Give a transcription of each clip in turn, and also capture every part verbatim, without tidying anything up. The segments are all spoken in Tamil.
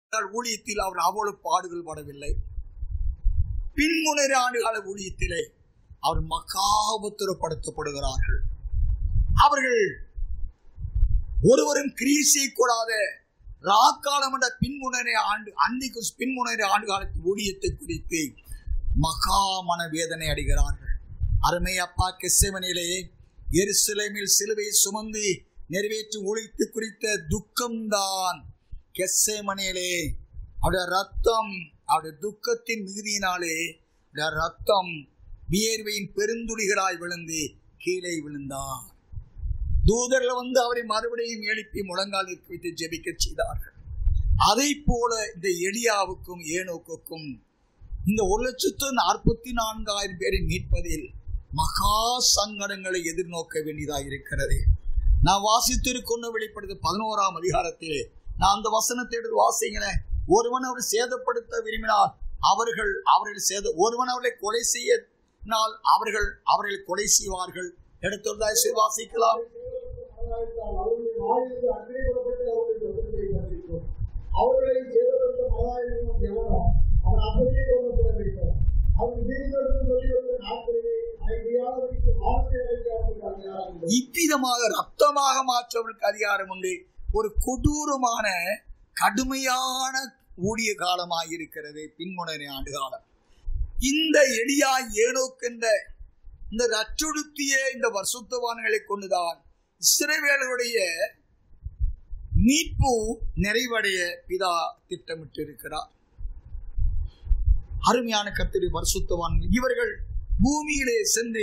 ஊழியத்தில் அவர் அவ்வளவு பாடுகள் படவில்லை. பின்முனைற ஆண்டுகால ஊழியத்திலே அவர் மகாபத்திரப்படுத்தப்படுகிறார்கள். அவர்கள் ஒருவரும் கிரீசை கூடாத ராக்காலம் என்ற பின்முனைற ஆண்டு அன்னைக்கு பின்முனைற ஆண்டு காலத்து ஊழியத்தை குறித்து மகா மன வேதனை அடைகிறார்கள். அருமை அப்பா, கெத்செமனிலே எருசலேமில் சிலுவை சுமந்து நிறைவேற்றி ஒழித்து குறித்த துக்கம்தான் கெத்செமனிலே அவருடைய ரத்தம், அவருடைய துக்கத்தின் மிகுதியினாலே ரத்தம் வியர்வையின் பெருந்துளிகளாய் விழுந்து கீழே விழுந்தார். தூதர்கள் வந்து அவரை மறுபடியும் எழுப்பி முழங்கால் வைத்து ஜெபிக்க செய்தார்கள். அதை போல இந்த எலியாவுக்கும் ஏனோக்குக்கும் இந்த ஒரு லட்சத்து நாற்பத்தி நான்காயிரம் பேரை மீட்பதில் மகா சங்கடங்களை எதிர்நோக்க வேண்டியதாக இருக்கிறது. நான் வாசித்திருக்கொண்டு வெளிப்படுத்த பதினோராம் அதிகாரத்திலே நான் அந்த வசனத்தை வாசிக்கிறேன். ஒருவன் அவரை சேதப்படுத்த விரும்பினால் அவர்கள் அவர்கள் சேத ஒருவன் அவர்களை கொலை செய்யினால் அவர்கள் அவர்களை கொலை செய்வார்கள். எடுத்து வாசிக்கலாம். இவ்விதமாக ரத்தமாக மாற்றவர்களுக்கு அதிகாரம் உண்டு. ஒரு கொடூரமான கடுமையான ஊழிய காலமாக இருக்கிறது பின்முனை ஆண்டு காலம். இந்த எலியா ஏனோக்கென்ற இந்த ரச்சுடுத்திய இந்த பரிசுத்தவான்களை கொண்டுதான் இஸ்ரவேலருடைய மீட்பு நிறைவடைய பிதா திட்டமிட்டு இருக்கிறார். அருமையான கர்த்தருடைய பரிசுத்தவான்கள் இவர்கள் பூமியிலே சென்று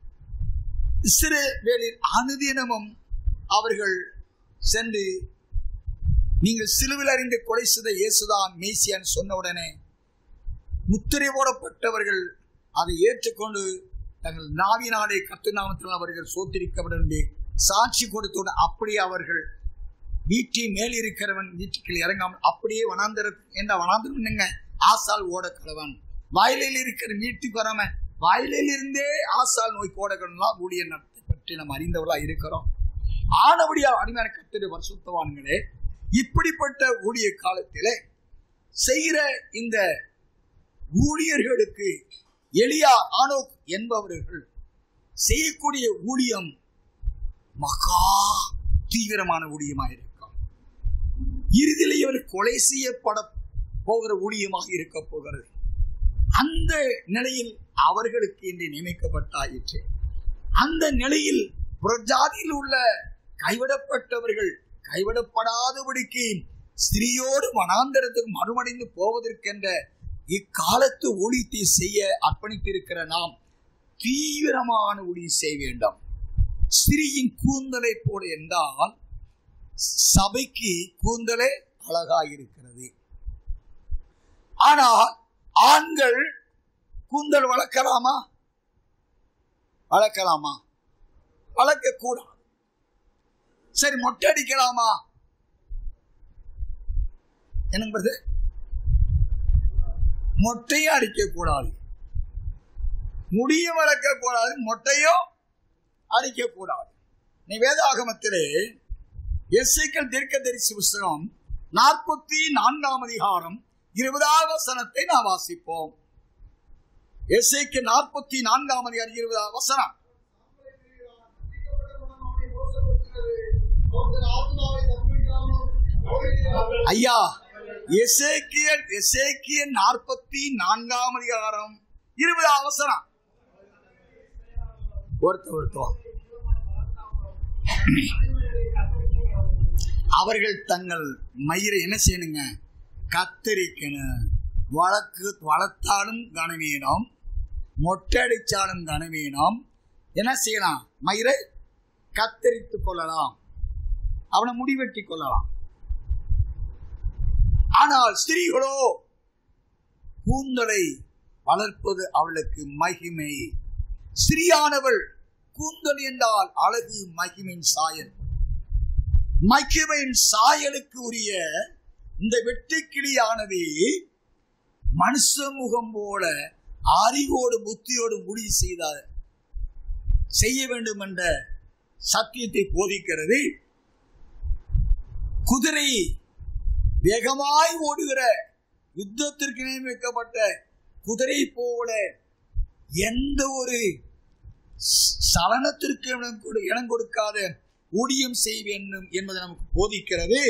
இஸ்ரவேலில் அனுதினமும் அவர்கள் சென்று நீங்கள் சிலுவையில் அறிந்து கொலை செய்த இயேசுதான் மேசியான்னு சொன்ன உடனே முத்திரை போடப்பட்டவர்கள் அதை ஏற்றுக்கொண்டு தங்கள் நாவினாலே கர்த்தர் நாமத்தில் அவர்கள் சோத்திரிக்கப்பட சாட்சி கொடுத்தோடு அப்படியே அவர்கள் வீட்டின் மேல் இருக்கிறவன் வீட்டுக்கு இறங்காமல் அப்படியே வனாந்தர என்ற வனாந்தரம் என்னங்க ஆசால் ஓடக்கலவன் வயலில் இருக்கிற வீட்டுக்கு வராம வயலில் இருந்தே ஆசால் நோய் ஓடக்கணும் ஊழிய நடத்தை பற்றி நம்ம அறிந்தவர்களா இருக்கிறோம். ஆனபடியா அருமையான கர்த்தருடைய பரிசுத்தவான்களே, இப்படிப்பட்ட ஊழிய காலத்திலே செய்கிற இந்த ஊழியர்களுக்கு எலியா ஆனோக் என்பவர்கள் செய்யக்கூடிய ஊழியம் மகா தீவிரமான ஊழியமாக இருக்கும். இறுதியிலே இவர் கொலை செய்யப்பட போகிற ஊழியமாக இருக்க போகிறது. அந்த நிலையில் அவர்களுக்கு இன்று நியமிக்கப்பட்டாயிற்று. அந்த நிலையில் புறஜாதியில் உள்ள கைவிடப்பட்டவர்கள் கைவிடப்படாதபடிக்கு ஸ்திரியோடு வனாந்தரத்துக்கு மறுமடைந்து போவதற்கென்ற இக்காலத்து ஊழியத்தை செய்ய அர்ப்பணித்திருக்கிற நாம் தீவிரமான ஊழியம் செய்ய வேண்டும். ஸ்திரியின் கூந்தலை போல என்றால் சபைக்கு கூந்தலே அழகாயிருக்கிறது. ஆனால் ஆண்கள் கூந்தல் வளர்க்கலாமா? வளர்க்கலாமா? வளர்க்க கூடாது. சரி, மொட்டை அடிக்கலாமா? என்னங்கிறது மொட்டையும் அடிக்க கூடாது, முடியும் வளர்க்க கூடாது, மொட்டையும் அடிக்க கூடாது. நீ வேதாகமத்திலே எசேக்கியேல் தீர்க்கதரிசி புத்தகம் நாற்பத்தி நான்காம் அதிகாரம் இருபதாவது வசனத்தை நாம் வாசிப்போம். எசேக்கியேல் நாற்பத்தி நான்காம் அதிகாரம் இருபதாவது வசனம். ஐயா, எசேக்கியேல் எசேக்கியேல் நாற்பத்தி நான்காம் அதிகாரம் இருபதாவது வசனம். ஒருத்த ஒருத்தம் அவர்கள் தங்கள் மயிரை என்ன செய்யணுங்க? கத்தரிக்கணும். வழக்கு வளர்த்தாலும் கனவீனம், மொட்டடிச்சாலும் கனவீனம். என்ன செய்யலாம்? மயிரை கத்தரித்து கொள்ளலாம், அவனை முடிவெட்டி கொள்ளலாம். ஆனால் ஸ்திரீகளோ கூந்தலை வளர்ப்பது அவளுக்கு மகிமை. ஸ்திரீயானவள் கூந்தல் என்றால் அழகு, மகிமையின் சாயல். மகிமையின் சாயலுக்கு உரிய இந்த வெட்டுக்கிளியானது மனுஷ முகம் போல அறிவோடு புத்தியோடு முடிவு செய்த செய்ய வேண்டும் என்ற சத்தியத்தை போதிக்கிறது. குதிரை வேகமாய் ஓடுகிற யுத்தத்திற்கு நியமிக்கப்பட்ட குதிரை போல எந்த ஒரு சலனத்திற்கு இடம் கொடுக்காத ஊழியம் செய்ய வேண்டும் என்பதை நமக்கு போதிக்கிறது.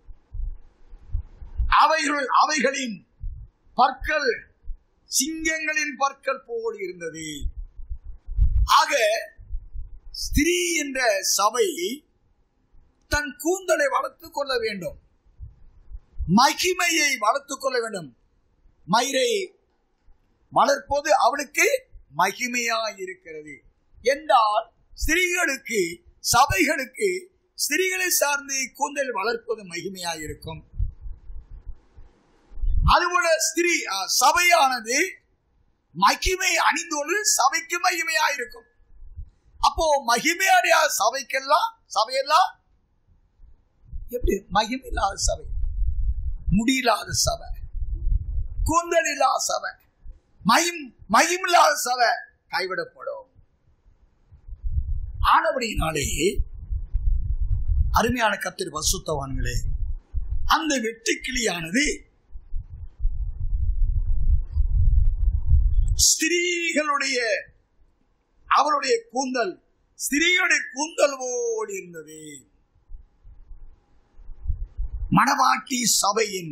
அவைகள் அவைகளின் பற்கள் சிங்கங்களின் பற்கள் போல் இருந்தது. ஆக ஸ்திரீ என்ற சபை தன் கூந்தலை வளர்த்துக் கொள்ள வேண்டும், மகிமையை வளர்த்துக் கொள்ள வேண்டும். மயிரை வளர்ப்பது அவளுக்கு மகிமையாய் இருக்கிறது என்றால், ஸ்திரீகளுக்கு சபைகளுக்கு ஸ்திரீகளை சார்ந்து கூந்தல் வளர்ப்பது மகிமையாய் இருக்கும். அதுபோல ஸ்திரீ சபையானது மகிமை அணிந்தோடு சபைக்கு மகிமையா இருக்கும். அப்போ மகிமையடையா சபைக்கெல்லாம் சபையெல்லாம் எப்படி மகிமை இல்லாத சபை, முடியில்லாத சபை, கூந்தல் இல்லாத சபை, மகிம் மகிமில்லாத சபை கைவிடப்படும். ஆனபடியினாலே அருமையான கர்த்தர் பரிசுத்தவான்களே, அந்த வெட்டுக்கிளியானது ஸ்திரீகளுடைய அவருடைய கூந்தல் ஸ்திரீகளுடைய கூந்தல் போல் இருந்தது. மணவாட்டி சபையின்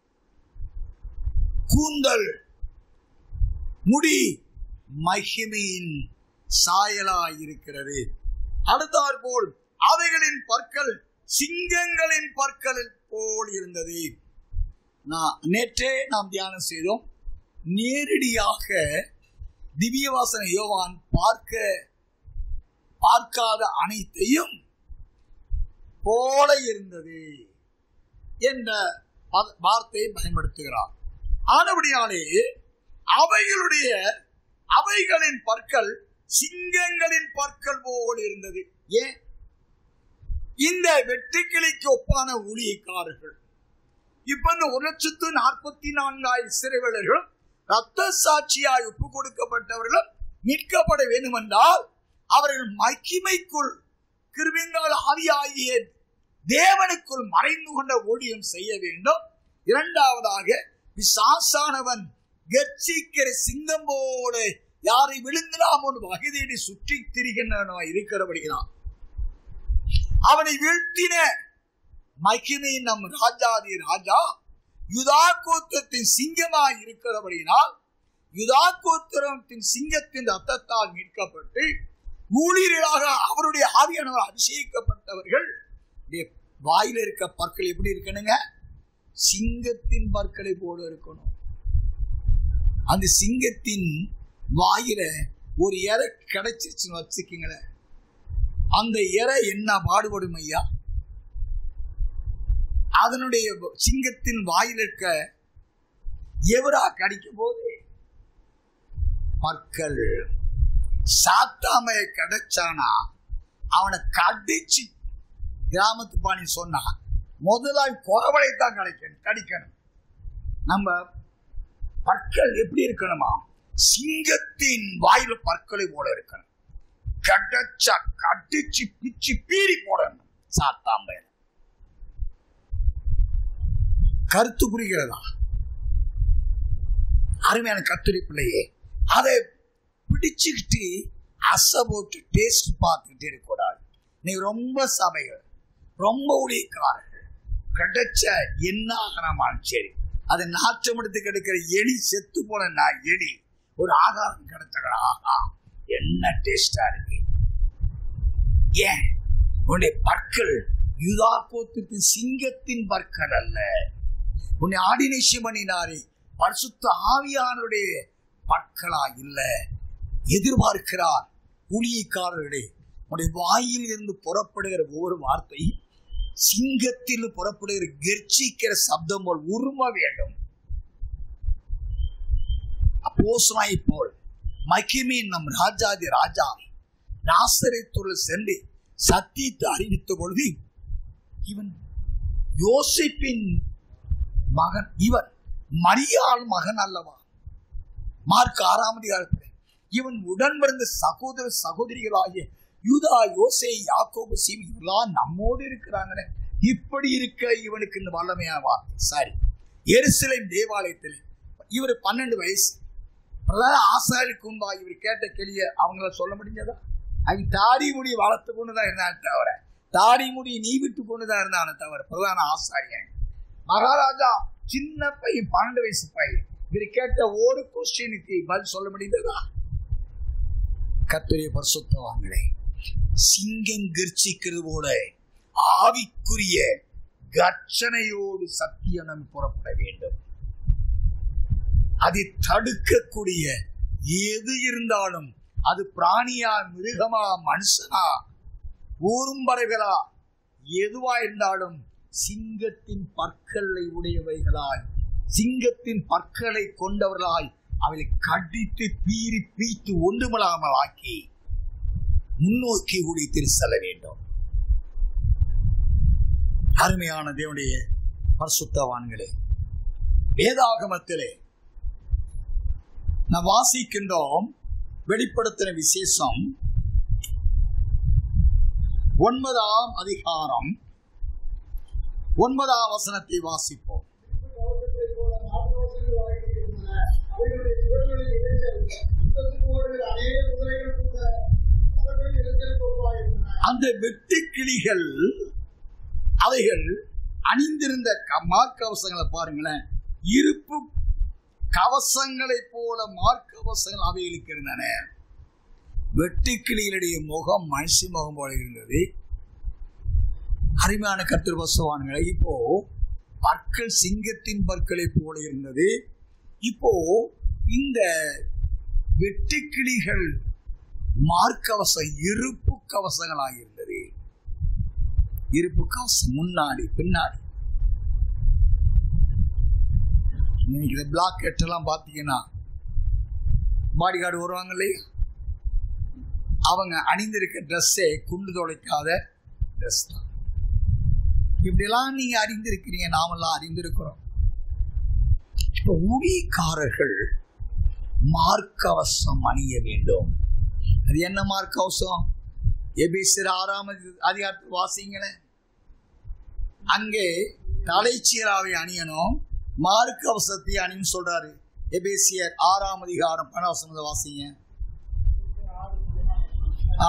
கூந்தல் முடி மகிமையின் சாயலாய் இருக்கிறது. அடுத்தாற் போல் அவைகளின் பற்கள் சிங்கங்களின் பற்கள் போல் இருந்தது. நான் நேற்றே நாம் தியானம் செய்தோம். நேரடியாக திவ்ய வாசனை யோவான் பார்க்க பார்க்காத அனைத்தையும் போல இருந்தது என்ற வார்த்தையை பயன்படுத்துகிறார். ஆனபடியாலே அவைகளுடைய அவைகளின் பற்கள் சிங்கங்களின் பற்கள் போல் இருந்தது. ஏன்? இந்த வெட்டுக்கிளிக்கு ஒப்பான ஊழியக்காரர்கள் இப்ப இந்த ஒரு லட்சத்து நாற்பத்தி நான்காயிரம் சிறைவாளர்களும் ரத்த சாட்சியாய் ஒப்பு கொடுக்கப்பட்டவர்களும் மீட்கப்பட வேண்டும் என்றால் அவர்கள் மகிமைக்குள் கிருபையினால் ஆவியாகிய தேவனுக்குள் மறைந்து கொண்ட ஊழியம் செய்ய வேண்டும். இரண்டாவதாக பிசாசானவன் கர்ச்சிக்கிற சிங்கம் போல யாரை விழுங்கலாம் ஒரு வகை தேடி சுற்றி திரிகின்றன இருக்கிறபடிதான் அவனை வீழ்த்தின மகிமையின் நம் ராஜாதி ராஜா யூதா கோத்திரத்தின் சிங்கமாய் இருக்கிறபடியினால் யூதா கோத்திரத்தின் சிங்கத்தின் ரத்தத்தால் மீட்கப்பட்டு ஊழியர்களாக அவருடைய ஆவியானவர் அபிஷேகிக்கப்பட்டவர்கள் வாயில இருக்க பற்கள் எப்படி இருக்கணுங்க? சிங்கத்தின் பற்களை போல இருக்கணும். அந்த சிங்கத்தின் வாயில ஒரு இறை கிடைச்சிருச்சுன்னு வச்சுக்கீங்களேன், அந்த இறை என்ன பாடுபடும் ஐயா? அதனுடைய சிங்கத்தின் வாயில் இருக்க எவரா கடிக்கும் போது பற்கள் சாத்தாமைய கிடைச்சானா அவனை கடிச்சு, கிராமத்து பாணி சொன்னா முதலாய் குறவளைத்தான் கிடைக்கணும் கடிக்கணும். நம்ம பற்கள் எப்படி இருக்கணுமா? சிங்கத்தின் வாயில பற்களை போல இருக்கணும். கடைச்சா கடிச்சு பிச்சு பீறி போடணும். சாத்தாமைய கருத்து புரிகிறதா? அருமையான கர்த்தருடைய பிள்ளையே, அதை பிடிச்சுக்கிட்டு அசை போட்டு டேஸ்ட் பார்த்துக்கிட்டு இருக்கக்கூடாது. நீ ரொம்ப சபைகள் ரொம்ப ஊழியக்காரர்கள் கிடைச்ச என்ன ஆகணுமாலும் சரி, அதை நாற்றம் எடுத்து கிடைக்கிற எலி செத்து போன நான் எலி ஒரு ஆகாரம் கிடைச்சா ஆஹா என்ன டேஸ்டா இருக்கு. ஏன்? உன்னுடைய பற்கள் யூதா கோத்திரத்தின் சிங்கத்தின் பற்கள் அல்ல. உன்னை ஆடினேஷம் பண்ணினாரே பரிசுத்த ஆவியானவருடைய பற்களா இல்ல. எதிர்பார்க்கிறார் ஊழியக்காரர்களே, உன்னுடைய வாயில் இருந்து புறப்படுகிற ஒவ்வொரு வார்த்தையும் சிங்கத்தில் புறப்படுகிற கர்ச்சிக்கிற சப்தம் போல் உரும வேண்டும். அப்போஸ்தலனாய் போல் மகிமையின் நம் ராஜாதி ராஜாவை நாசரேத்துக்குள் சென்று சத்தியத்தை அறிவித்த பொழுது, இவன் யோசேப்பின் மகன், இவன் மரியாள் மகன் அல்லவா? மார்க் ஆறாம் அதிகாரத்தில் இவன் உடன் பிறந்த சகோதர சகோதரிகளாகிய யூதா யோசே யாக்கோபு சீமி இவெல்லாம் நம்மோடு இருக்கிறாங்களே, இப்படி இருக்க இவனுக்கு இந்த வல்லமையான வார்த்தை. சரி, எருசலேம் தேவாலயத்தில் இவர் பன்னெண்டு வயசு பிரதான ஆசாரிக்கு முன்பா இவர் கேட்ட கேள்விய அவங்கள சொல்ல முடிஞ்சதா? அவங்க தாடி முடி வளர்த்து கொண்டுதான் இருந்தானே தவிர, தாடி முடி நீ விட்டு கொண்டுதான் இருந்தானே தவிர பிரதான ஆசாரியன் மகாராஜா சின்ன பையன், பன்னெண்டு வயசு பையன், இவர் கேட்ட ஒரு கொஸ்டினுக்கு பதில் சொல்ல முடிந்ததா? கர்த்தருடைய பரிசுத்தவான்களே, சிங்கம் கர்ச்சிக்கிறது போல ஆவிக்குரிய கர்ச்சனையோடு சத்தியம் நம்ம புறப்பட வேண்டும். அதை தடுக்கக்கூடிய எது இருந்தாலும், அது பிராணியா, மிருகமா, மனுஷனா, ஊரும்பறைகளா, எதுவா இருந்தாலும் சிங்கத்தின் பற்களை உடையவைகளாய், சிங்கத்தின் பற்களை கொண்டவர்களாய் அவளை கடித்து பீறி பீத்து ஒன்றுமில்லாமல் ஆக்கி முன்னோக்கி உடைத்து செல்ல வேண்டும். அருமையான தேவனுடைய பரிசுத்தவான்களே, வேதாகமத்திலே நாம் வாசிக்கின்றோம். வெளிப்படுத்தின விசேஷம் ஒன்பதாம் அதிகாரம் ஒன்பதாம் வசனத்தை வாசிப்போம். அந்த வெட்டுக்கிளிகள் அவைகள் அணிந்திருந்த மார்க்கவசங்களை பாருங்களேன், இருப்பு கவசங்களை போல மார்க்கவசங்கள் அவைகளுக்கு இருந்தன. வெட்டுக்கிளிகளுடைய முகம் மனுஷ முகம் போல இருந்தது. அருமையான கர்த்தர் பரிசுத்தவான்களே, இப்போ பற்கள் சிங்கத்தின் பற்களை போல இருந்தது. இப்போ இந்த வெட்டுக்கிளிகள் மார்க்கவசம் இருப்பு கவசங்களாக இருந்தது. இருப்பு கவசம் முன்னாடி பின்னாடி. நீங்க பிளாக் எல்லாம் பாத்தீங்கன்னா பாடி கார்டு வருவாங்க இல்லையா, அவங்க அணிந்திருக்க ட்ரெஸ்ஸே குண்டு துளைக்காத ட்ரெஸ் தான். இப்படிலாம் நீங்க அறிந்திருக்கிறீங்க, நாமெல்லாம் அறிந்திருக்கிறோம். இப்ப ஊழியக்காரர்கள் மார்க்கவசம் அணிய வேண்டும். அது என்ன மார்க்கவசம்? எபேசியர் ஆறாம் அதிகாரத்தில் வாசிங்களேன். அங்கே தலைச்சீராவை அணியணும், மார்க்கவசத்தை அணின்னு சொல்றாரு. எபேசியர் ஆறாம் அதிகாரம் பணவசனத்தை வாசிங்க. ஆ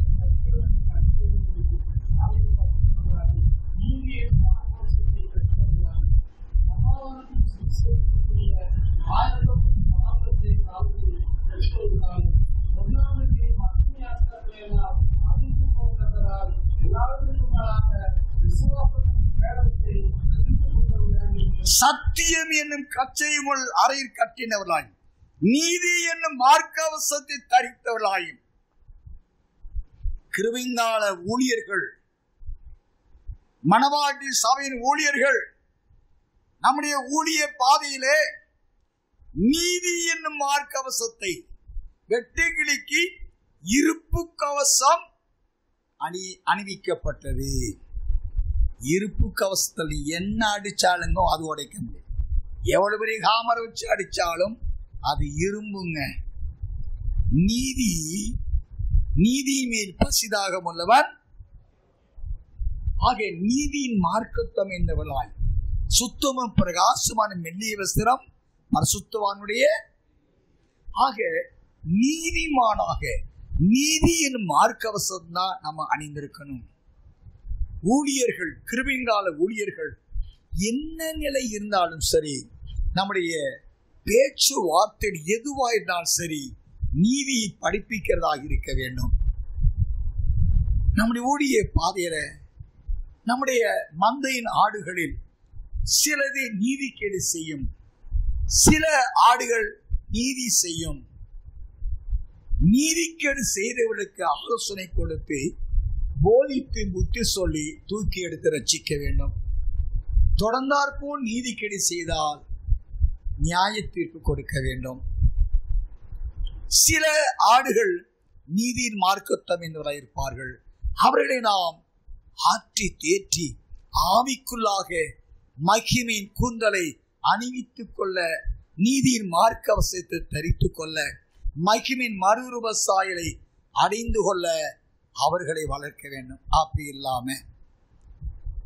சத்தியம் என்னும் கச்சையுள் அறையில் கட்டினவர்களாயும் நீதி என்னும் மார்க்கவசத்தை தரித்தவர்களாயும் கிருபைங்கால ஊழியர்கள், மணவாட்டி சபையின் ஊழியர்கள் நம்முடைய ஊழிய பாதையிலே நீதி என்னும் மார்க்கவசத்தை, வெட்டுக்கிளிக்கு இருப்பு கவசம் அணி அணிவிக்கப்பட்டது. இருப்பு கவசத்தில் என்ன அடிச்சாலுங்க அது உடைக்க முடியும். எவ்வளவு பெரிய காமரை வச்சு அடிச்சாலும் அது இரும்புங்க. நீதி நீதி மேல் பசிதாக உள்ளவன். ஆக நீதியின் மார்க்கத்தம் என்பவளாய் சுத்தமும் பிரகாசமான மெல்லிய வஸ்திரம் பரிசுத்தவானுடைய. ஆக நீதிமானாக நீதியின் மார்க்கவசம் தான் நம்ம அணிந்திருக்கணும். ஊழியர்கள், கிருபைங்கால ஊழியர்கள் என்ன நிலை இருந்தாலும் சரி, நம்முடைய பேச்சு வார்த்தை எதுவா இருந்தாலும் சரி, நீதியை படிப்பிக்கிறதாக இருக்க வேண்டும். நம்முடைய ஊழிய பாதையில நம்முடைய மந்தையின் ஆடுகளில் சிலது நீதிக்கேடு செய்யும், சில ஆடுகள் நீதி செய்யும். நீதிக்கேடு செய்தவர்களுக்கு ஆலோசனை கொடுத்து போதித்து புத்தி சொல்லி தூக்கி எடுத்து ரட்சிக்க வேண்டும். தொடர்ந்தாற்போல் நீதிக்கேடு செய்தால் நியாய தீர்ப்பு கொடுக்க வேண்டும். சில ஆடுகள் நீதியின் மார்க்கத்தம் என்பவராக இருப்பார்கள். அவர்களை நாம் ஆற்றி தேற்றி ஆவிக்குள்ளாக மகிமையின் கூந்தலை அணிவித்துக் கொள்ள, நீதியின் மார்க்கவசத்தை தரித்துக் கொள்ள, மகிமையின் மறுரூப சாயலை அடைந்து கொள்ள அவர்களை வளர்க்க வேண்டும். அப்படி இல்லாம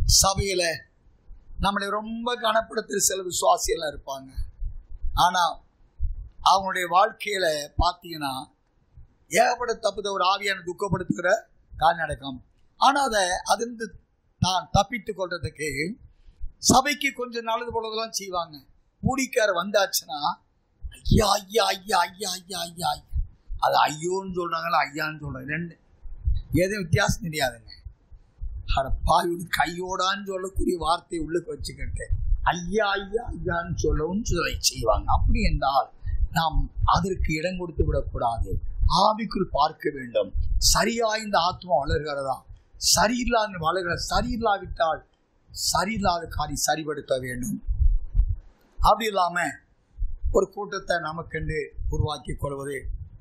சபையில நம்மளை ரொம்ப கனப்படுத்துகிற சில விசுவாசிகள் இருப்பாங்க. ஆனா அவங்களுடைய வாழ்க்கையில பார்த்தீங்கன்னா ஏகப்பட்ட தப்புத ஒரு ஆவியான துக்கப்படுத்துகிற காரியம் நடக்கும். ஆனா அதை அதிலிருந்து தான் தப்பித்து கொள்றதுக்கு சபைக்கு கொஞ்சம் நல்லது போலதெல்லாம் செய்வாங்க. கூடிக்கார வந்தாச்சுன்னா ஐயா ஐயா ஐயா ஐயா ஐயா ஐயா ஐயா அது ஐயோன்னு சொல்றாங்களா ஐயான்னு சொல்றாங்க, ரெண்டு எதுவும் வித்தியாசம் தெரியாதுங்க. அட பாவி கையோடான்னு சொல்லக்கூடிய வார்த்தையை உள்ளுக்கு வச்சுக்கிட்டு ஐயா ஐயா ஐயான்னு சொல்லவும் செய்வாங்க. அப்படி என்றால் நாம் அதற்கு இடம் கொடுத்து விடக்கூடாது. ஆவிக்குள் பார்க்க வேண்டும். சரியா இந்த ஆத்மா வளர்கிறதா, சரியில்லாத வளர்கிற, சரியில்லாவிட்டால் சரியில்லாத காரியம் சரிபடுத்த வேண்டும். அப்படி இல்லாம ஒரு கூட்டத்தை நமக்கென்று உருவாக்கி கொள்வது,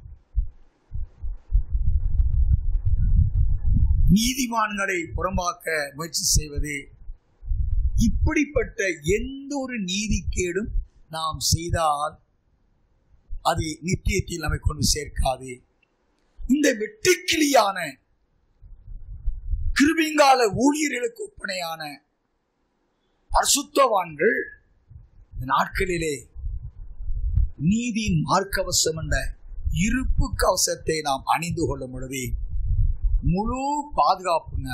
நீதிமான்களை புறம்பாக்க முயற்சி செய்வது, இப்படிப்பட்ட எந்த ஒரு நீதிக்கேடும் நாம் செய்தால் அது நித்தியத்தில் நம்மை கொண்டு சேர்க்காது. இந்த வெட்டுக்கிளியான கிருபிங்கால ஊழியர்களுக்கு ஒப்பனையான பரிசுத்தவான்கள் இந்த நாட்களிலே நீதியின் மார்க்கவசம் என்ற இருப்பு கவசத்தை நாம் அணிந்து கொள்ளும் பொழுது முழு பாதுகாப்புங்க.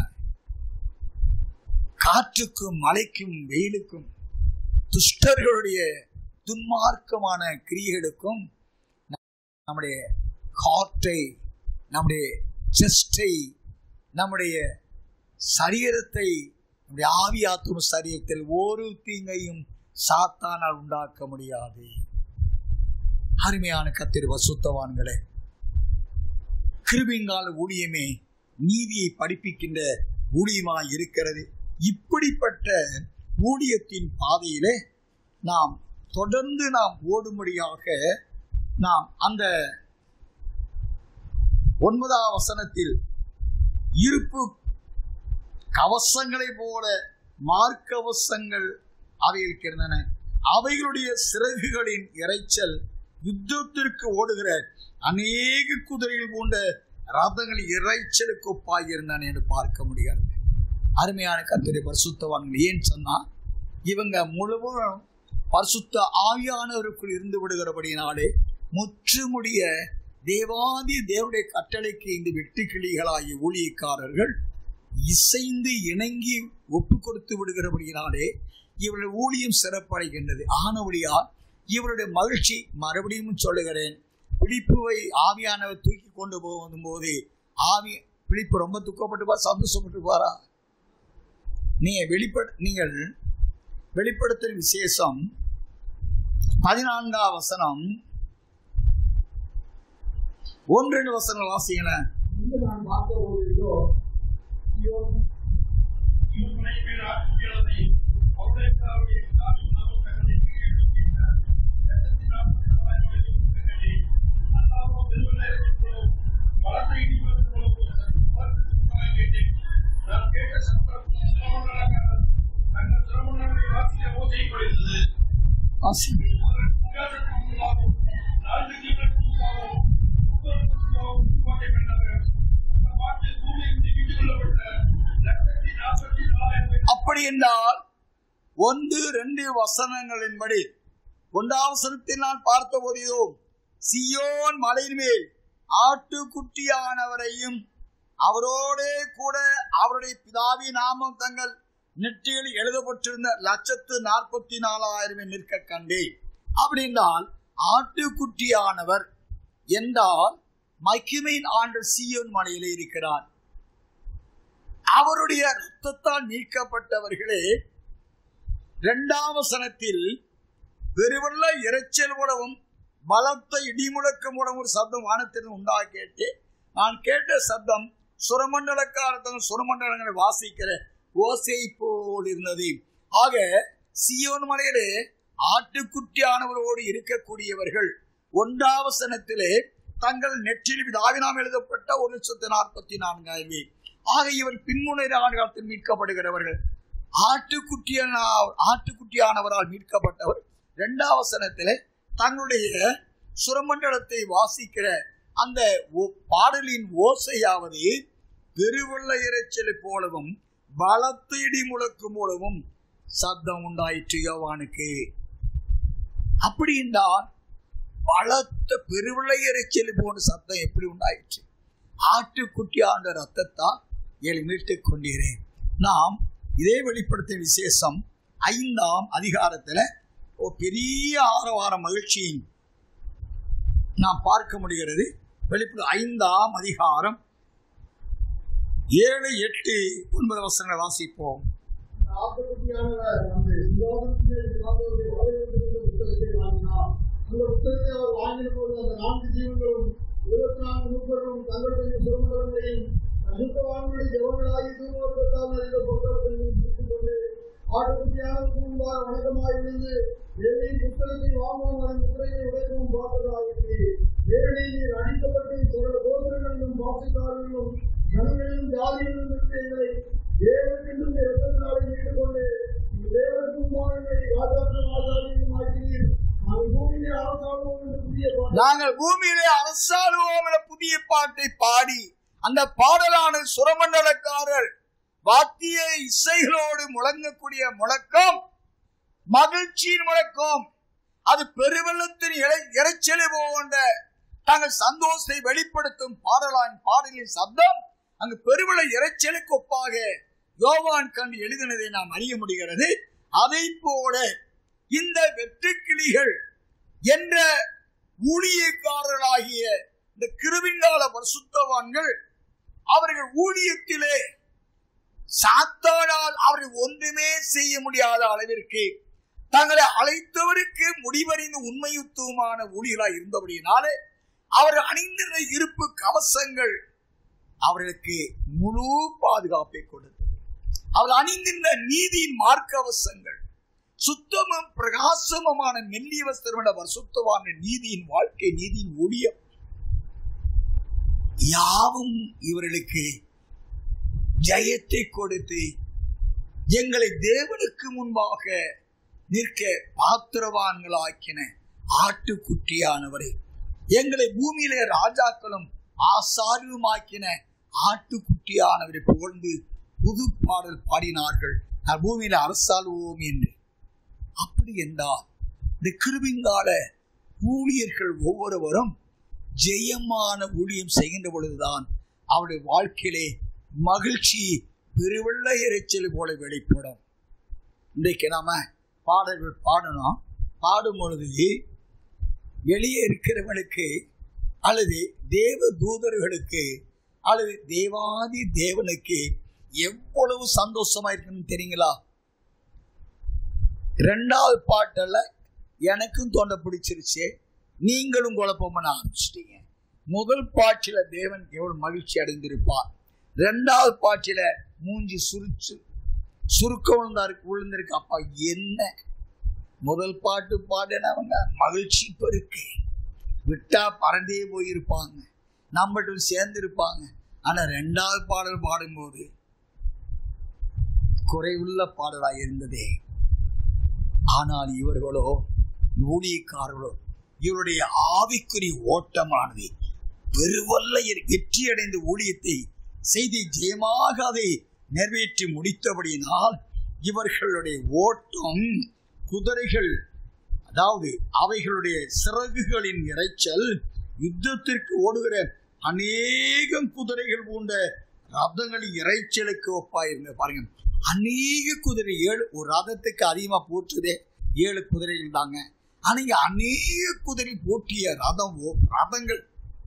காற்றுக்கும் மழைக்கும் வெயிலுக்கும் துஷ்டர்களுடைய துன்மார்க்கமான கிரியைகளுக்கும் நம்முடைய ஹார்ட்டை, நம்முடைய செஸ்டை, நம்முடைய சரீரத்தை, நம்முடைய ஆவியாத்தும் சரீரத்தில் ஒரு தீங்கையும் சாத்தானால் உண்டாக்க முடியாது. அருமையான கர்த்தர் பரிசுத்தவான்களே, கிருபைங்கால ஊழியமே நீதியை படிப்பிக்கின்ற ஊழியமாய் இருக்கிறது. இப்படிப்பட்ட ஊழியத்தின் பாதையிலே நாம் தொடர்ந்து நாம் ஓடும்படியாக நாம் அந்த ஒன்பதாம் வசனத்தில் இருப்பு கவசங்களை போல மார்க்கவசங்கள் அவை இருக்கின்றன. அவைகளுடைய சிறகுகளின் இறைச்சல் யுத்தத்திற்கு ஓடுகிற அநேக குதிரைகள் போன்ற ரதங்கள் இறைச்சலுக்கு ஒப்பாய் இருந்தான் என்று பார்க்க முடியாது. அருமையான கர்த்தருடைய பரிசுத்தவான்கள், ஏன் சொன்னா இவங்க முழுவதும் பரிசுத்த ஆவியானவருக்குள் இருந்து விடுகிறபடினாலே முற்றுமுடிய தேவாதி தேவனுடைய கட்டளைக்கு இந்த வெட்டுக்கிளிகளாகிய ஊழியக்காரர்கள் இசைந்து இணங்கி ஒப்பு கொடுத்து விடுகிறபடினாலே இவருடைய ஊழியம் சிறப்படைகின்றது. ஆனபடியால் இவருடைய மகிழ்ச்சி, மறுபடியும் சொல்லுகிறேன், பிடிப்புவை ஆவியானவர் தூக்கி கொண்டு போகும் போது ஆவி பிடிப்பு ரொம்ப துக்கப்பட்டுப்பா, சந்தோஷப்பட்டுப்பாரா? நீங்க வெளிப்பட நீங்கள் வெளிப்படுத்தும் விசேஷம் பதினான்காம் வசனம் ஒன்று வசனம் வாசிங்கள. அப்படி என்றால் ஒன்று ரெண்டு வசனங்களின்படி ஒன்றாம் வசனத்தில் நான் பார்த்த போதோ சியோன் மலையின் மேல் ஆட்டுக்குட்டியானவரையும் அவரோடே கூட அவருடைய பிதாவின் நாமம் தங்கள் நெற்றியில் எழுதப்பட்டிருந்த லட்சத்து நாற்பத்தி நாலாயிரம் நிற்க கண்டேன். அப்படின்றால் ஆட்டுக்குட்டியானவர் என்றால் மகிமையின் ஆண்டு சியோன் மலையிலே இருக்கிறார். அவருடைய ரத்தத்தால் நீக்கப்பட்டவர்களே இரண்டாம் வசனத்தில் பெருவெள்ள இரைச்சல் மூலமும் பலத்த இடிமுழக்க மூலம் ஒரு சப்தம் வானத்திலிருந்து உண்டாக கேட்டு, நான் கேட்ட சப்தம் சுரமண்டலக்காரத்தங்கள் சுரமண்டலங்களை வாசிக்கிற ஓசை போல் இருந்தது. ஆக சியோன் மலையிலே ஆட்டுக்குட்டியானவரோடு இருக்கக்கூடியவர்கள் ஒன்றாம் வசனத்திலே தங்கள் நெற்றில் பிதாவினால் எழுதப்பட்ட ஒரு லட்சத்து நாற்பத்தி நான்காயிரம். ஆக இவர் பின்முனை ஆண்டுகாலத்தில் மீட்கப்படுகிறவர்கள். ஆட்டுக்குட்டியான ஆட்டுக்குட்டியானவரால் மீட்கப்பட்டவர் இரண்டாம் வசனத்திலே தங்களுடைய சுரமண்டலத்தை வாசிக்கிற அந்த பாடலின் ஓசையாவது பெருவெள்ள இரைச்சலை போலவும் பலத்த இடி முழக்கும் மூலமும் சத்தம் உண்டாயிற்று யோவானுக்கு. அப்படி என்றால் பலத்த பெருவிளை இறைச்சல் போன்ற சத்தம் எப்படி உண்டாயிற்று? ஆட்டுக்குட்டியாண்ட ரத்தத்தால் ஏழு மீட்டுக் கொண்டீரேன். நாம் இதே வெளிப்படுத்திய விசேஷம் ஐந்தாம் அதிகாரத்துல ஒரு பெரிய ஆரவார மகிழ்ச்சியை நாம் பார்க்க முடிகிறது. வெளிப்படு ஐந்தாம் அதிகாரம் ஏழு எட்டு ஒன்பது வசனங்களை வாசிப்போம். ஜனங்களிலும் ஜாதிகளிலும் இருந்து எங்களை தேவனுக்கென்றும் இரத்தத்தினாலே மீட்டுக் கொண்டு தேவனுக்குமானங்களை ராஜாக்களும் ஆசாரியர்களும் ஆக்கினீர். நாங்கள் பூமியிலே அரசாளுவோம் என்ற புதிய பாட்டை பாடி, அந்த பாடலான சுரமண்டலக்காரர் வாத்திய இசைகளோடு முழங்கக்கூடிய முழக்கம் மகிழ்ச்சியின் முழக்கம். அது பெருவெள்ளத்தின் இறைச்சலை போன்ற தாங்கள் சந்தோஷத்தை வெளிப்படுத்தும் பாடலான் பாடலின் சப்தம் அங்கு பெருவெள்ள இறைச்சலுக்கு ஒப்பாக யோவான் கண்டு எழுதினதை நாம் அறிய முடிகிறது. அதை போல இந்த வெற்றுக்கிளிகள் என்ற ஊழியக்காரர்களாகிய இந்த கிருவிங்கால பரிசுத்தவான்கள் அவர்கள் ஊழியத்திலே சாத்தானால் அவர்கள் ஒன்றுமே செய்ய முடியாத அளவிற்கு தங்களை அழைத்தவருக்கு முடிவறிந்து உண்மையுத்துவமான ஊழியர்களாக இருந்தபடியினாலே அவர்கள் அணிந்திருந்த இருப்பு கவசங்கள் அவர்களுக்கு முழு பாதுகாப்பை கொடுத்தது. அவர்கள் அணிந்திருந்த நீதியின் மார்க்கவசங்கள் சுத்தமும் பிரகாசமுமான மெல்லிய வஸ்திரமான பரிசுத்தவான நீதியின் வாழ்க்கை, நீதியின் ஒளியம் யாவும் இவர்களுக்கு ஜெயத்தை கொடுத்து எங்களை தேவனுக்கு முன்பாக நிற்க பாத்திரவான்களாக்கின ஆட்டுக்குட்டியானவரை, எங்களை பூமியிலே ராஜாக்களும் ஆசாரியுமாக்கின ஆட்டுக்குட்டியானவரை புகழ்ந்து புது பாடல் பாடினார்கள், பூமியில அரசாளுவோம் என்று. அப்படி என்றால் இந்த கிருபிங்கால ஊழியர்கள் ஒவ்வொருவரும் ஜெயமான ஊழியம் செய்கின்ற பொழுதுதான் அவருடைய வாழ்க்கையிலே மகிழ்ச்சி பெருவெள்ள இறைச்சல் போல வெளிப்படும். இன்றைக்கு நாம பாடல்கள் பாடணும். பாடும் பொழுது வெளியே இருக்கிறவர்களுக்கு அல்லது தேவ தூதர்களுக்கு அல்லது தேவாதி தேவனுக்கு எவ்வளவு சந்தோஷமா இருக்குன்னு தெரியுங்களா? ரெண்டாவது பாட்டல்ல எனக்கும் தோண்ட பிடிச்சிருச்சு, நீங்களும் குழப்பம் பண்ண ஆரம்பிச்சிட்டீங்க. முதல் பாட்டில தேவன் எவ்வளவு மகிழ்ச்சி அடைந்திருப்பார், ரெண்டாவது பாட்டில மூஞ்சி சுருச்சு சுருக்க விழுந்தாருக்கு விழுந்திருக்கு. அப்பா என்ன முதல் பாட்டு பாடினவங்க மகிழ்ச்சி பெருக்கு விட்டா பறந்தே போயிருப்பாங்க, நம்மகிட்ட சேர்ந்து இருப்பாங்க. ஆனா ரெண்டாவது பாடல் பாடும்போது குறைவுள்ள பாடலாக இருந்ததே. ஆனால் இவர்களோ ஊழியக்காரர்களோ இவருடைய ஆவிக்குரிய ஓட்டமானது பெருவல்ல வெற்றியடைந்த ஊழியத்தை செய்தி ஜெயமாக அதை நிறைவேற்றி முடித்தபடியினால் இவர்களுடைய ஓட்டம் குதிரைகள், அதாவது அவைகளுடைய சிறகுகளின் இறைச்சல் யுத்தத்திற்கு ஓடுகிற அநேகம் குதிரைகள் போன்ற ரதங்களின் இறைச்சலுக்கு ஒப்பாயிருந்த பாருங்க. அநேக குதிரை, ஏழு ஒரு ரதத்துக்கு அதிகமா போற்றுதே ஏழு குதிரைகள் தாங்க. ஆனா இங்க அநேக குதிரை போட்டிய ரதம் ரதங்கள்,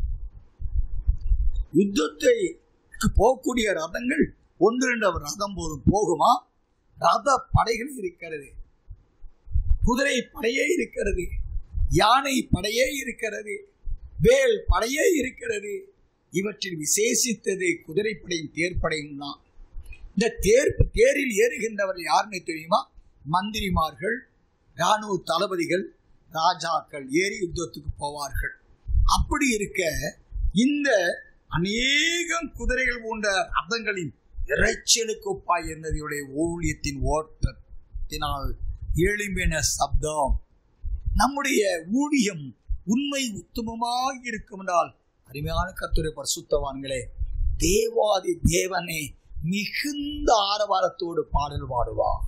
யுத்தத்தை போகக்கூடிய ரதங்கள் ஒன்று ரெண்டு ரதம் போதும் போகுமா? ரத படைகள் இருக்கிறது, குதிரை படையே இருக்கிறது, யானை படையே இருக்கிறது, வேல் படையே இருக்கிறது. இவற்றில் விசேஷித்தது குதிரைப்படையும் தேர்ப்படையும் தான். இந்த தேர் தேரில் ஏறுகின்றவர் யாருன்னு தெரியுமா? மந்திரிமார்கள், இராணுவ தளபதிகள், ராஜாக்கள் ஏறி யுத்தத்துக்கு போவார்கள். அப்படி இருக்க இந்த அநேகம் குதிரைகள் போன்ற ரதங்களின் இறைச்சலுக்கு ஒப்பாய் இருந்ததையுடைய ஊழியத்தின் ஓட்டத்தினால் எழும்பின சப்தம். நம்முடைய ஊழியம் உண்மை உத்தமமாக இருக்கும் என்றால் அருமையான கர்த்தருடைய பரிசுத்தவான்களே, தேவாதி தேவனை மிகுந்த ஆரவாரத்தோடு பாடல் பாடுவார்.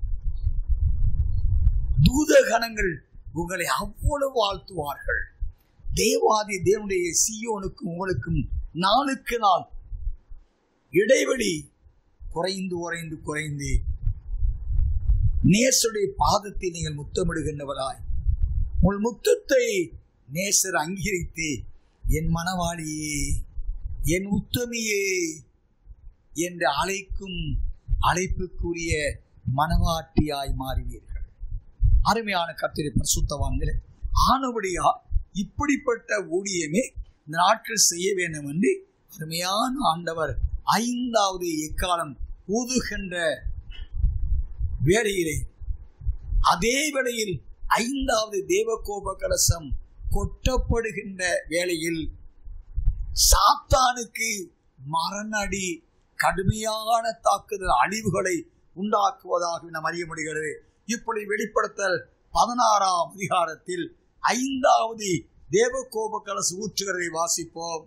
தூதகணங்கள் உங்களை அவ்வளவு வாழ்த்துவார்கள். தேவாதி தேவனுடைய சீயோனுக்கும் உங்களுக்கும் நாளுக்கு நாள் இடைவெளி குறைந்து குறைந்து குறைந்து நேசருடைய பாதத்தை நீங்கள் முத்தமிடுகின்றவராய் உங்கள் முத்தத்தை நேசர் அங்கீகரித்து என் மனவாளியே, என் உத்தமியே என்று அழைக்கும் அழைப்புக்குரிய மனவாட்டியாய் மாறுவீர்கள். அருமையான கர்த்தருடைய பரிசுத்தவான்களே, ஆனபடியா இப்படிப்பட்ட ஊழியமே இந்த நாட்கள் செய்ய வேண்டும் என்று அருமையான ஆண்டவர் ஐந்தாவது எக்காலம் ஊதுகின்ற வேளையிலே, அதே வேளையில் ஐந்தாவது தேவகோப கலசம் கொட்டப்படுகின்ற வேளையில் சாத்தானுக்கு மரணடி கடுமையான தாக்குதல் அழிவுகளை உண்டாக்குவதாக நாம் அறிய முடிகிறது. இப்படி வெளிப்படுத்தல் பதினாறாம் அதிகாரத்தில் ஐந்தாவது தேவகோப கலசம் ஊற்றுகிறதை வாசிப்போம்.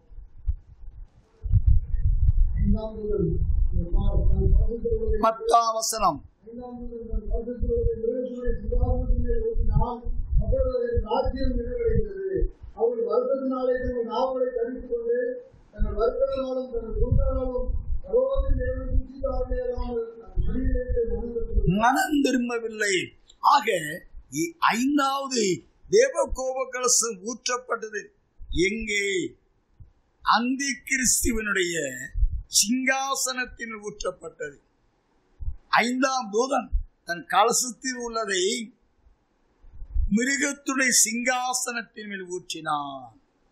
பத்தாம் வசனம். மனம் திரும்பவில்லை. ஆக ஐந்தாவது தேவகோப கலசம் ஊற்றப்பட்டது எங்கே? அந்தி கிறிஸ்துவனுடைய சிங்காசனத்தில் ஊற்றப்பட்டது. ஐந்தாம் தூதன் தன் கலசத்தில் உள்ளதை மிருகத்துடைய சிங்காசனத்தின் மேல் ஊற்றினான்.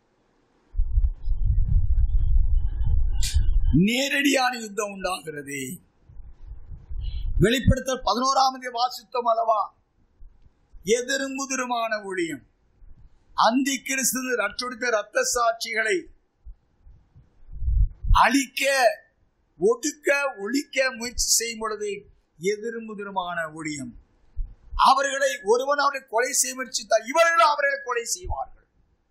நேரடியான யுத்தம் உண்டாகிறது. வெளிப்படுத்தல் பதினோராம் வாசித்தோம் அல்லவா? எதிரும் முதிருமான ஊழியம். அந்தி கிறிஸ்து ரட்சொடுத்த இரத்த சாட்சிகளை அழிக்க, ஒடுக்க, ஒழிக்க முயற்சி செய்யும் பொழுது எதிரும் முதிருமான ஊழியம். அவர்களை ஒருவன் அவரை கொலை செய்ய முயற்சித்தால் இவர்களும் அவர்களை கொலை செய்வார்கள்.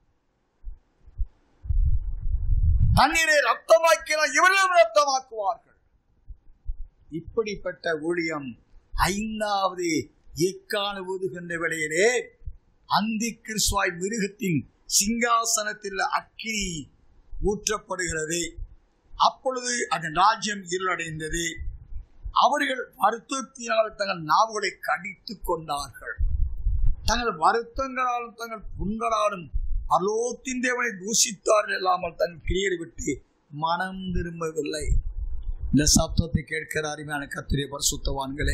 தண்ணீரை ரத்தமாக்கினால் இவர்களும் ரத்தமாக்குவார்கள். இப்படிப்பட்ட ஊழியம் ஐந்தாவது எக்கால ஊதுகின்ற வேளையிலே அந்தி கிறிஸ்துவாய் மிருகத்தின் சிங்காசனத்தில் அக்கினி ஊற்றப்படுகிறது. அப்பொழுது அதன் ராஜ்யம் இருளடைந்தது. அவர்கள் வருத்தத்தினால் தங்கள் நாவுகளை கடித்து கொண்டார்கள். தங்கள் வருத்தங்களாலும் தங்கள் புண்களாலும் பரலோகத்தின் தேவனை தூஷித்தார்கள். இல்லாமல் தங்கள் கிரியரை விட்டு மனம் திரும்பவில்லை. இந்த சத்தத்தை கேட்கிற அருமையான கர்த்தருடைய பரிசுத்தவான்களே,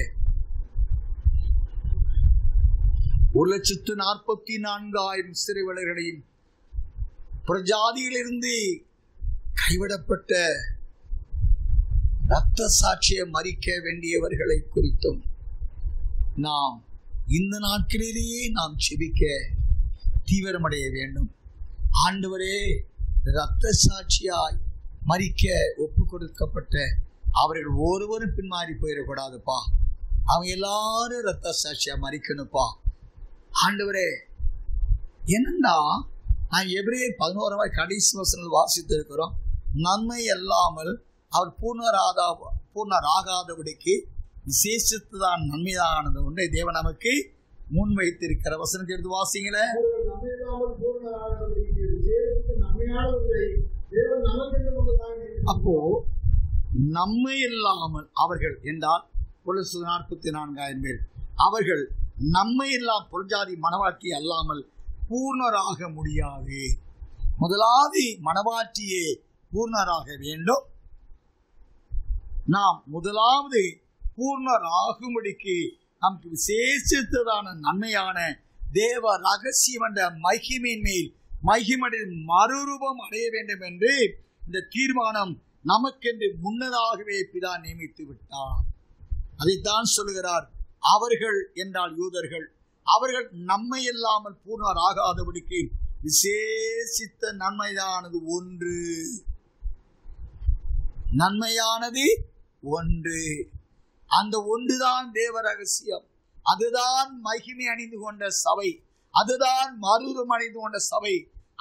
ஒரு லட்சத்து நாற்பத்தி நான்காயிரம் சிறைவாளர்களையும் பிரஜாதியிலிருந்து கைவிடப்பட்ட இரத்த சாட்சியை மறிக்க வேண்டியவர்களை குறித்தும் நாம் இந்த நாட்களிலேயே நாம் செபிக்க தீவிரமடைய வேண்டும். ஆண்டவரே, இரத்த சாட்சியாய் மறிக்க ஒப்பு கொடுக்கப்பட்ட அவர்கள் ஒருவரும் பின்மாறி போயிடக்கூடாதுப்பா. அவங்க எல்லாரும் இரத்த சாட்சியா மறிக்கணும்ப்பா. ஆண்டவரே, என்னன்னா நான் எபிரேயர் பதினோராம் கடைசி வசனங்கள் வாசித்து இருக்கிறோம். நன்மை அல்லாமல் அவர் பூர்ணராதா பூர்ணராகாதபடிக்கு விசேஷத்துதான் நன்மையானது ஒன்றை தேவன் நமக்கு முன் வைத்திருக்கிற வசனத்தை எடுத்து வாசிங்களே. அப்போ நம்மை இல்லாமல் அவர்கள் என்றால் ஒரு நாற்பத்தி நான்காயிரம் பேர் அவர்கள் நம்மை எல்லாம் புறஜாதி மனவாட்டி அல்லாமல் பூர்ணராக முடியாது. முதலாவது மனவாட்டியே பூர்ணராக வேண்டும். நாம் முதலாவது பூர்ணராகும்படிக்கு நமக்கு விசேஷித்ததான நன்மையான தேவ ரகசியம் என்ற மகிமையின் மேல் மகிமடை மறுரூபம் அடைய வேண்டும் என்று இந்த தீர்மானம் நமக்கென்று முன்னதாகவே பிதா நியமித்து விட்டார். அதைத்தான் சொல்லுகிறார். அவர்கள் என்றால் யூதர்கள். அவர்கள் நம்மை இல்லாமல் பூர்ணராகாதபடிக்கு விசேஷித்த நன்மையானது ஒன்று. நன்மையானது ஒன்று. அந்த ஒன்றுதான் தேவ ரகசியம். அதுதான் மகிமை அணிந்து கொண்ட சபை. அதுதான் மறுரூபம் அணிந்து கொண்ட சபை.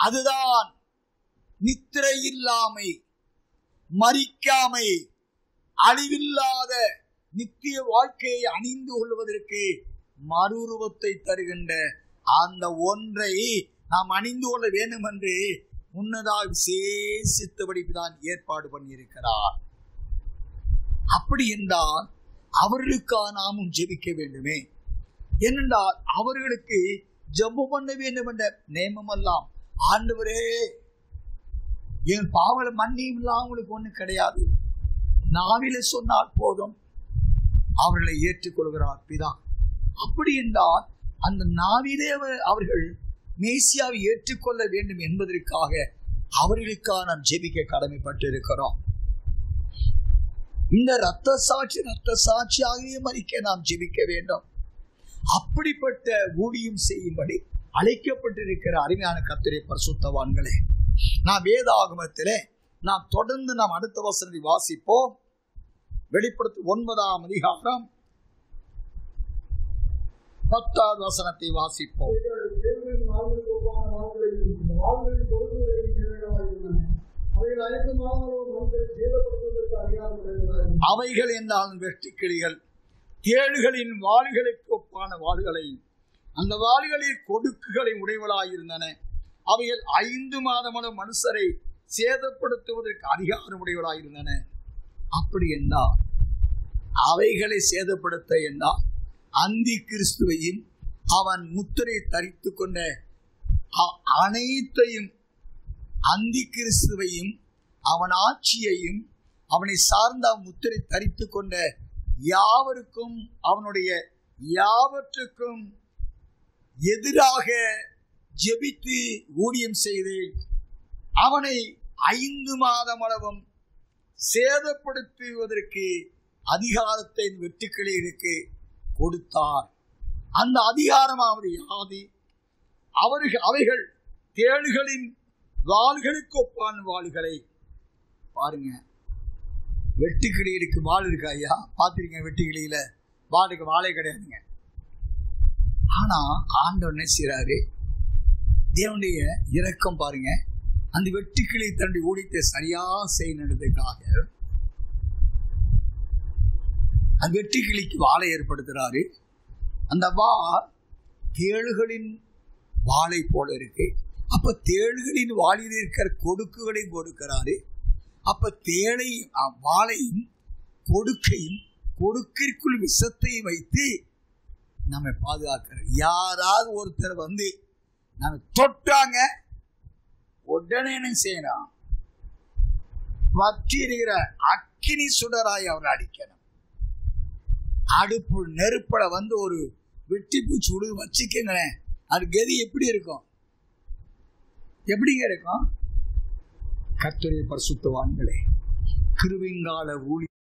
அதுதான் நித்திரை இல்லாமை, மரிக்காமை, அழிவில்லாத நித்திய வாழ்க்கையை அணிந்து கொள்வதற்கு மறுரூபத்தை தருகின்ற அந்த ஒன்றை நாம் அணிந்து கொள்ள வேண்டும் என்று முன்னதாக விசேஷித்தபடிதான் ஏற்பாடு பண்ணியிருக்கிறார். அப்படி என்றால் அவர்களுக்காக நாமும் ஜெபிக்க வேண்டுமே. ஏனென்றால் அவர்களுக்கு ஜெபம் பண்ண வேண்டும் என்ற நேமமெல்லாம், ஆண்டவரே என் பாவல மன்னியும் அவங்களுக்கு ஒண்ணு கிடையாது, நாவில சொன்னால் போதும், அவர்களை ஏற்றுக்கொள்கிறார் பிதா. அப்படி என்றால் அந்த நாவிலே அவர்கள் மேசியாவை ஏற்றுக்கொள்ள வேண்டும் என்பதற்காக அவர்களுக்காக நாம் ஜெபிக்க கடமைப்பட்டு இருக்கிறோம். இந்த ரத்த சாட்சி ரத்த சாட்சியாகவே மறிக்க நாம் ஜெபிக்க வேண்டும். அப்படிப்பட்ட ஊழியம் செய்யும்படி அழைக்கப்பட்டிருக்கிற அருமையான கர்த்தருடைய பரிசுத்தவான்களே, நாம் வேதாகமத்திலே நாம் தொடர்ந்து நாம் அடுத்த வசனத்தை வாசிப்போம். வெளிப்படுத்தி ஒன்பதாம் அதிகாரம் பத்தாவது வசனத்தை வாசிப்போம். அவைகள் என்றாலும் வெட்டுக்கிளிகள் தேள்களின் வாள்களுக்கு ஒப்பான வாள்களை, அந்த வாள்களில் கொடுக்குகளை உடையவளாயிருந்தன. அவைகள் ஐந்து மாதமான மனுஷரை சேதப்படுத்துவதற்கு அதிகாரம் உடையவளாயிருந்தன. அப்படி என்றால் அவைகளை சேதப்படுத்த என்றால் அந்தி கிறிஸ்துவையும் அவன் முத்திரை தரித்து கொண்ட அனைத்தையும், அந்தி கிறிஸ்துவையும் அவன் ஆட்சியையும் அவனை சார்ந்த முத்திரை தரித்து கொண்ட யாவருக்கும் அவனுடைய யாவற்றுக்கும் எதிராக ஜெபித்து ஊழியம் செய்து அவனை ஐந்து மாதம் அளவும் சேதப்படுத்துவதற்கு அதிகாரத்தை வெட்டுக்கிளிகளுக்கு கொடுத்தார். அந்த அதிகாரமாவது யாது? அவர்கள் அவைகள் தேள்களின் வாள்களுக்கு ஒப்பான வாள்களை, பாருங்க, வெட்டுக்கிளிகளுக்கு வாள் இருக்கா ஐயா? பார்த்துருக்கேன், வெட்டுக்கிளியில வாளுக்கு வாழை கிடையாதுங்க. ஆனா ஆண்டவர் என்ன செய்றாரு? தேவனுடைய இரக்கம் பாருங்க, அந்த வெட்டுக்கிளி தன்னுடைய ஊழியத்தை சரியா செய்யறதுக்காக அந்த வெட்டுக்கிளிக்கு வாளை ஏற்படுத்துறாரு. அந்த வாள் தேள்களின் வாளை போல இருக்கு. அப்ப தேள்களின் வாளில் இருக்கிற கொடுக்குகளையும் கொடுக்கிறாரு. அப்ப தேளை வாளையும் கொடுக்கையும் கொடுக்கிற்குள் விஷத்தையும் வைத்து நம்ம பாதுகாக்கிறார். யாராவது ஒருத்தர் வந்து நம்ம தொட்டாங்க உடனே என்ன செய்யணும்? வற்றி இருக்கிற அக்கினி சுடராய் அவரை அடிக்கணும். அடுப்பு நெருப்பட வந்து ஒரு வெட்டி பூச்சி விடு வச்சுக்கங்களேன், அது கதி எப்படி இருக்கும்? எப்படிங்க இருக்கும்? கர்த்தருடைய பரிசுத்தவான்களே, கிருபைங்கால ஊழி